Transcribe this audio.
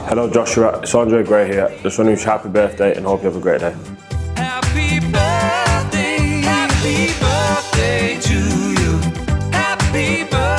Hello Joshua, it's Andre Gray here. Just want to wish you happy birthday and hope you have a great day. Happy birthday to you. Happy birthday.